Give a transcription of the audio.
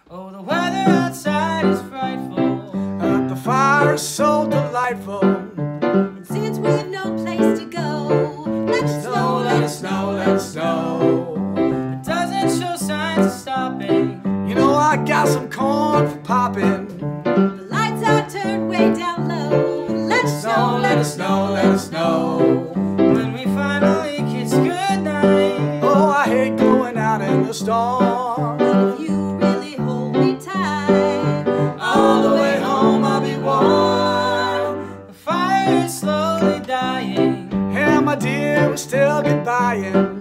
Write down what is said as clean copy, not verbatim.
Oh, the weather outside is frightful. The fire is so delightful. And since we've no place to go, let it snow, let it snow, let it snow. It doesn't show signs of stopping. You know I got some corn for popping. The lights are turned way down low. Let it snow, let it snow, let it snow. When we finally kiss goodnight. Oh, I hate going out in the storm. But if you really hold me tight, All the way home I'll be warm. The fire is slowly dying. And my dear, we'll still get buying.